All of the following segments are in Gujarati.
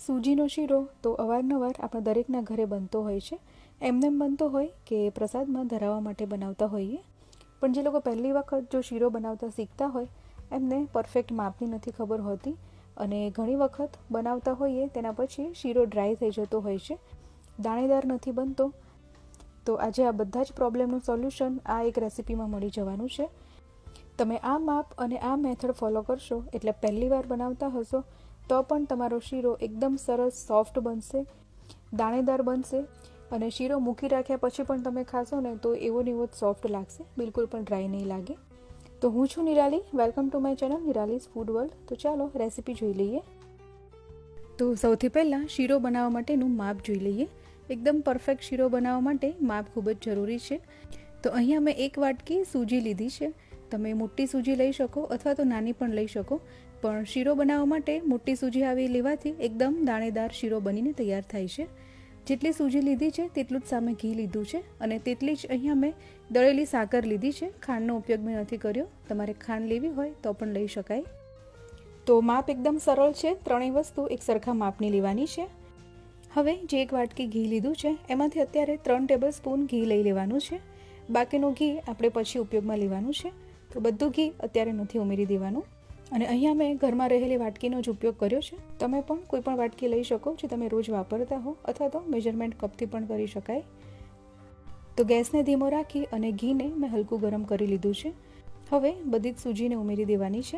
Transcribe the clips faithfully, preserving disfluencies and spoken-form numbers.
સૂજીનો શીરો તો અવારનવાર આપણા દરેકના ઘરે બનતો હોય છે. એમને એમ બનતો હોય કે પ્રસાદમાં ધરાવવા માટે બનાવતા હોઈએ. પણ જે લોકો પહેલી વખત જો શીરો બનાવતા શીખતા હોય એમને પરફેક્ટ માપની નથી ખબર હોતી અને ઘણી વખત બનાવતા હોઈએ તેના પછી શીરો ડ્રાય થઈ જતો હોય છે, દાણેદાર નથી બનતો. તો આજે આ બધા જ પ્રોબ્લેમનું સોલ્યુશન આ એક રેસિપીમાં મળી જવાનું છે. તમે આ માપ અને આ મેથડ ફોલો કરશો એટલે પહેલી વાર બનાવતા હશો તો પણ તમારો શીરો એકદમ સરસ સોફ્ટ બનશે, દાણેદાર બનશે અને શીરો મૂકી રાખ્યા પછી પણ તમે ખાશો ને તો એવો ને એવો જ સોફ્ટ લાગશે, બિલકુલ પણ ડ્રાય નહીં લાગે. તો હું છું Nirali, welcome to my channel Nirali's food world. તો ચાલો રેસીપી જોઈ લઈએ. તો સૌથી પહેલાં શીરો બનાવવા માટેનું માપ જોઈ લઈએ. એકદમ પરફેક્ટ શીરો બનાવવા માટે માપ ખૂબ જ જરૂરી છે. તો અહીંયા મેં એક વાટકી સૂજી લીધી છે. તમે મોટી સૂજી લઈ શકો અથવા તો નાની પણ લઈ શકો, પણ શીરો બનાવવા માટે મોટી સૂજી આવી લેવાથી એકદમ દાણેદાર શીરો બનીને તૈયાર થાય છે. જેટલી સૂજી લીધી છે તેટલું જ સામે ઘી લીધું છે અને તેટલી જ અહીંયા મેં દળેલી સાકર લીધી છે. ખાંડનો ઉપયોગ મેં નથી કર્યો, તમારે ખાંડ લેવી હોય તો પણ લઈ શકાય. તો માપ એકદમ સરળ છે, ત્રણેય વસ્તુ એક સરખા માપની લેવાની છે. હવે જે એક વાટકી ઘી લીધું છે એમાંથી અત્યારે ત્રણ ટેબલ સ્પૂન ઘી લઈ લેવાનું છે. બાકીનું ઘી આપણે પછી ઉપયોગમાં લેવાનું છે. તો બધું ઘી અત્યારે નથી ઉમેરી દેવાનું અને અહીંયા મેં ઘરમાં રહેલી વાટકીનો જ ઉપયોગ કર્યો છે. તમે પણ કોઈ પણ વાટકી લઈ શકો જે તમે રોજ વાપરતા હો અથવા તો મેજરમેન્ટ કપથી પણ કરી શકાય. તો ગેસને ધીમો રાખી અને ઘીને મેં હલકું ગરમ કરી લીધું છે. હવે બધી જ સૂજીને ઉમેરી દેવાની છે.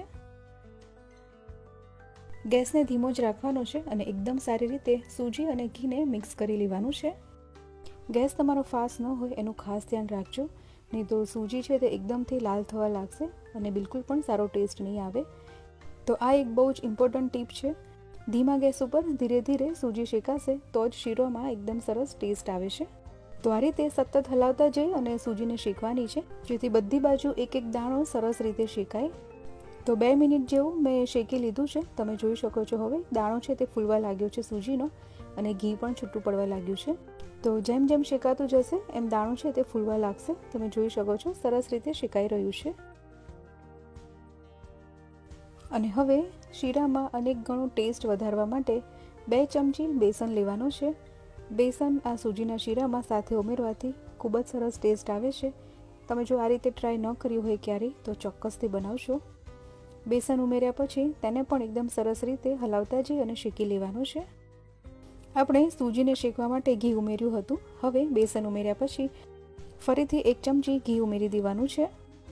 ગેસને ધીમો જ રાખવાનો છે અને એકદમ સારી રીતે સૂજી અને ઘીને મિક્સ કરી લેવાનું છે. ગેસ તમારો ફાસ્ટ ન હોય એનું ખાસ ધ્યાન રાખજો, નહીં તો સૂજી છે તે એકદમથી લાલ થવા લાગશે અને બિલકુલ પણ સારો ટેસ્ટ નહીં આવે. તો આ એક બહુ જ ઇમ્પોર્ટન્ટ ટીપ છે. ધીમા ગેસ ઉપર ધીરે ધીરે સૂજી શેકાશે તો જ શીરોમાં એકદમ સરસ ટેસ્ટ આવે છે. તો આ રીતે સતત હલાવતા જઈ અને સૂજીને શેકવાની છે જેથી બધી બાજુ એક એક દાણો સરસ રીતે શેકાય. તો બે મિનિટ જેવું મેં શેકી લીધું છે. તમે જોઈ શકો છો હવે દાણો છે તે ફૂલવા લાગ્યો છે સૂજીનો અને ઘી પણ છૂટું પડવા લાગ્યું છે. તો જેમ જેમ શેકાતું જશે એમ દાણો છે તે ફૂલવા લાગશે. તમે જોઈ શકો છો સરસ રીતે શેકાઈ રહ્યું છે. અને હવે શીરામાં અનેક ગણો ટેસ્ટ વધારવા માટે બે ચમચી બેસન લેવાનો છે. બેસન આ સૂજીના શીરામાં સાથે ઉમેરવાથી ખૂબ જ સરસ ટેસ્ટ આવે છે. તમે જો આ રીતે ટ્રાય ન કર્યું હોય ક્યારેય તો ચોક્કસથી બનાવશો. બેસન ઉમેર્યા પછી તેને પણ એકદમ સરસ રીતે હલાવતા જઈ અને શેકી લેવાનું છે. આપણે સૂજીને શેકવા માટે ઘી ઉમેર્યું હતું. હવે બેસન ઉમેર્યા પછી ફરીથી એક ચમચી ઘી ઉમેરી દેવાનું છે.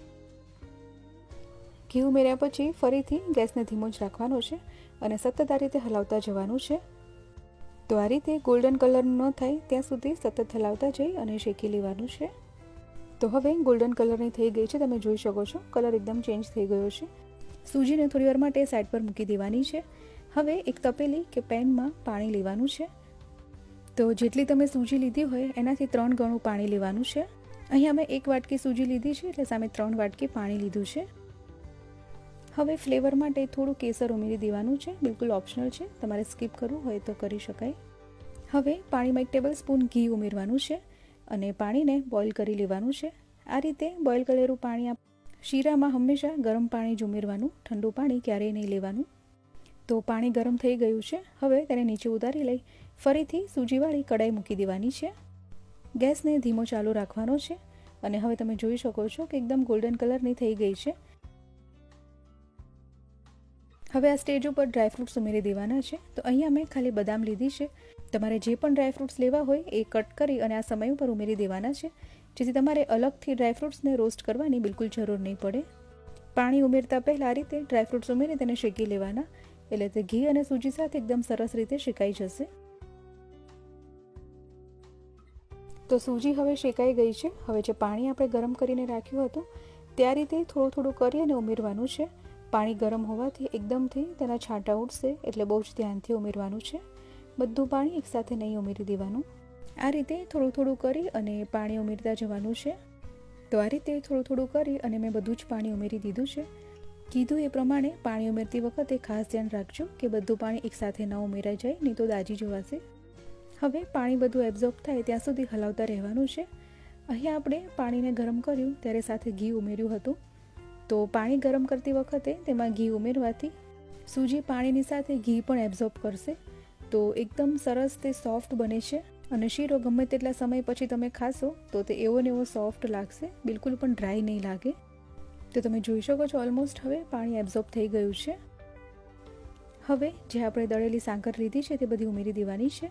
ઘી ઉમેર્યા પછી ફરીથી ગેસને ધીમો જ રાખવાનો છે અને સતત આ રીતે હલાવતા જવાનું છે. તો આ રીતે ગોલ્ડન કલરનું ન થાય ત્યાં સુધી સતત હલાવતા જઈ અને શેકી લેવાનું છે. તો હવે ગોલ્ડન કલરની થઈ ગઈ છે. તમે જોઈ શકો છો કલર એકદમ ચેન્જ થઈ ગયો છે. સૂજીને થોડીવાર માટે સાઈડ પર મૂકી દેવાની છે. હવે એક તપેલી કે પેનમાં પાણી લેવાનું છે. તો જેટલી તમે સૂજી લીધી હોય એનાથી ત્રણ ગણું પાણી લેવાનું છે. અહીંયા મેં એક વાટકી સૂજી લીધી છે એટલે સામે ત્રણ વાટકી પાણી લીધું છે. હવે ફ્લેવર માટે થોડું કેસર ઉમેરી દેવાનું છે, બિલકુલ ઓપ્શનલ છે, તમારે સ્કીપ કરવું હોય તો કરી શકાય. હવે પાણીમાં એક ટેબલ સ્પૂન ઘી ઉમેરવાનું છે અને પાણીને બોઇલ કરી લેવાનું છે. આ રીતે બોઇલ કરેલું પાણી શીરામાં હંમેશા ગરમ પાણી જ ઉમેરવાનું, ઠંડુ પાણી ક્યારેય નહીં લેવાનું. તો પાણી ગરમ થઈ ગયું છે. હવે તેને નીચે ઉતારી લઈ ફરીથી સૂજીવાળી કડાઈ મૂકી દેવાની છે. ગેસને ધીમો ચાલુ રાખવાનો છે અને હવે તમે જોઈ શકો છો કે એકદમ ગોલ્ડન કલરની થઈ ગઈ છે. હવે આ સ્ટેજ ઉપર ડ્રાયફ્રૂટ્સ ઉમેરી દેવાના છે. તો અહીંયા મેં ખાલી બદામ લીધી છે. તમારે જે પણ ડ્રાયફ્રૂટ્સ લેવા હોય એ કટ કરી અને આ સમય ઉપર ઉમેરી દેવાના છે જેથી તમારે અલગથી ડ્રાયફ્રૂટ્સને રોસ્ટ કરવાની બિલકુલ જરૂર નહીં પડે. પાણી ઉમેરતા પહેલાં આ રીતે ડ્રાયફ્રૂટ્સ ઉમેરી તેને શેકી લેવાના એટલે તે ઘી અને સૂજી સાથે એકદમ સરસ રીતે શેકાઈ જશે. તો સૂજી હવે શેકાઈ ગઈ છે. હવે જે પાણી આપણે ગરમ કરીને રાખ્યું હતું તે આ રીતે થોડું થોડું કરી અને ઉમેરવાનું છે. પાણી ગરમ હોવાથી એકદમથી તેના છાંટા ઉઠશે એટલે બહુ જ ધ્યાનથી ઉમેરવાનું છે. બધું પાણી એકસાથે નહીં ઉમેરી દેવાનું. આ રીતે થોડું થોડું કરી અને પાણી ઉમેરતા જવાનું છે. તો આ રીતે થોડું થોડું કરી અને મેં બધું જ પાણી ઉમેરી દીધું છે. કીધું એ પ્રમાણે પાણી ઉમેરતી વખતે ખાસ ધ્યાન રાખજો કે બધું પાણી એકસાથે ન ઉમેરાઈ જાય, નહીં તો દાજી જવાશે. હવે પાણી બધું એબ્ઝોર્બ થાય ત્યાં સુધી હલાવતા રહેવાનું છે. અહીંયા આપણે પાણીને ગરમ કર્યું ત્યારે સાથે ઘી ઉમેર્યું હતું. તો પાણી ગરમ કરતી વખતે તેમાં ઘી ઉમેરવાથી સૂજી પાણીની સાથે ઘી પણ એબ્ઝોર્બ કરશે તો એકદમ સરસ તે સોફ્ટ બને છે અને શીરો ગમે તેટલા સમય પછી તમે ખાશો તો તે એવો ને એવો સોફ્ટ લાગશે, બિલકુલ પણ ડ્રાય નહીં લાગે. તો તમે જોઈ શકો છો ઓલમોસ્ટ હવે પાણી એબ્ઝોર્બ થઈ ગયું છે. હવે જે આપણે દળેલી સાકર લીધી છે તે બધી ઉમેરી દેવાની છે.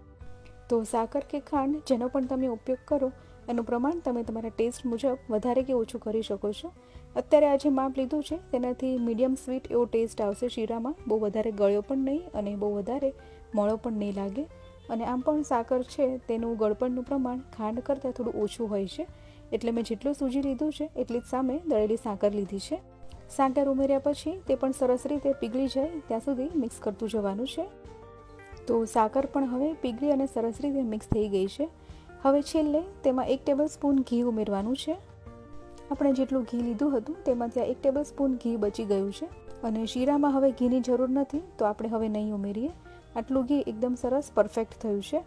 તો સાકર કે ખાંડ જેનો પણ તમે ઉપયોગ કરો એનું પ્રમાણ તમે તમારા ટેસ્ટ મુજબ વધારે કે ઓછું કરી શકો છો. અત્યારે આ જે માપ લીધું છે તેનાથી મીડિયમ સ્વીટ એવો ટેસ્ટ આવશે શીરામાં. બહુ વધારે ગળ્યો પણ નહીં અને બહુ વધારે મોળો પણ નહીં લાગે. અને આમ પણ સાકર છે તેનું ગળપણનું પ્રમાણ ખાંડ કરતાં થોડું ઓછું હોય છે, એટલે મેં જેટલું સૂજી લીધું છે એટલી જ સામે દળેલી સાકર લીધી છે. સાકર ઉમેર્યા પછી તે પણ સરસ રીતે પીગળી જાય ત્યાં સુધી મિક્સ કરતું જવાનું છે. તો સાકર પણ હવે પીગળી અને સરસ રીતે મિક્સ થઈ ગઈ છે. હવે છેલ્લે તેમાં એક ટેબલ સ્પૂન ઘી ઉમેરવાનું છે. આપણે જેટલું ઘી લીધું હતું તેમાંથી આ એક ટેબલ સ્પૂન ઘી બચી ગયું છે અને શીરામાં હવે ઘીની જરૂર નથી, તો આપણે હવે નહીં ઉમેરીએ. આટલું ઘી એકદમ સરસ પરફેક્ટ થયું છે.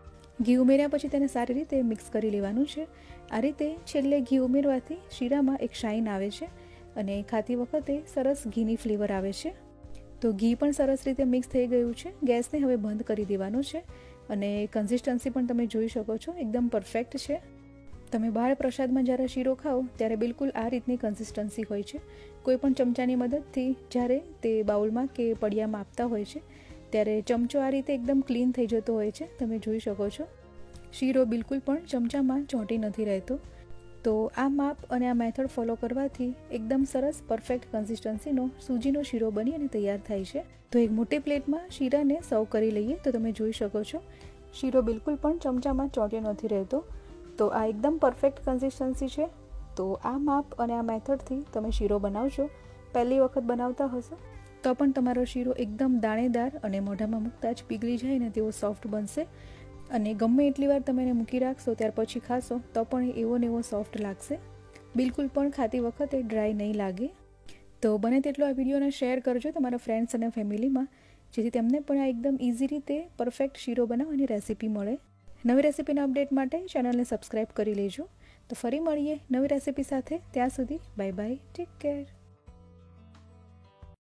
ઘી ઉમેર્યા પછી તેને સારી રીતે મિક્સ કરી લેવાનું છે. આ રીતે છેલ્લે ઘી ઉમેરવાથી શીરામાં એક શાઇન આવે છે અને ખાતી વખતે સરસ ઘીની ફ્લેવર આવે છે. તો ઘી પણ સરસ રીતે મિક્સ થઈ ગયું છે. ગેસને હવે બંધ કરી દેવાનો છે અને કન્સિસ્ટન્સી પણ તમે જોઈ શકો છો એકદમ પરફેક્ટ છે. તમે બહાર પ્રસાદમાં જ્યારે શીરો ખાઓ ત્યારે બિલકુલ આ રીતની કન્સિસ્ટન્સી હોય છે. કોઈ પણ ચમચાની મદદથી જ્યારે તે બાઉલમાં કે પડિયામાં આપતા હોય છે ત્યારે ચમચો આ રીતે એકદમ ક્લીન થઈ જતો હોય છે. તમે જોઈ શકો છો શીરો બિલકુલ પણ ચમચામાં ચોંટી નથી રહેતો. તો આ માપ અને આ મેથડ ફોલો કરવાથી એકદમ સરસ પરફેક્ટ કન્સિસ્ટન્સીનો સૂજીનો શીરો બની અને તૈયાર થાય છે. તો એક મોટી પ્લેટમાં શીરાને સર્વ કરી લઈએ. તો તમે જોઈ શકો છો શીરો બિલકુલ પણ ચમચામાં ચોંટ્યો નથી રહેતો. તો આ એકદમ પરફેક્ટ કન્સિસ્ટન્સી છે. તો આ માપ અને આ મેથડથી તમે શીરો બનાવશો, પહેલી વખત બનાવતા હશો તો પણ તમારો શીરો એકદમ દાણેદાર અને મોઢામાં મૂકતા જ પીગળી જાય ને તેવો સોફ્ટ બનશે. અને ગમે એટલી વાર તમે એને મૂકી રાખશો ત્યાર પછી ખાશો તો પણ એવો ને એવો સોફ્ટ લાગશે, બિલકુલ પણ ખાતી વખતે ડ્રાય નહીં લાગે. તો બને તેટલો આ વિડીયોને શેર કરજો તમારા ફ્રેન્ડ્સ અને ફેમિલીમાં, જેથી તેમને પણ આ એકદમ ઇઝી રીતે પરફેક્ટ શીરો બનાવવાની રેસીપી મળે. નવી રેસીપીના અપડેટ માટે ચેનલને સબસ્ક્રાઈબ કરી લેજો. તો ફરી મળીએ નવી રેસીપી સાથે. ત્યાં સુધી બાય બાય, ટેક કેર.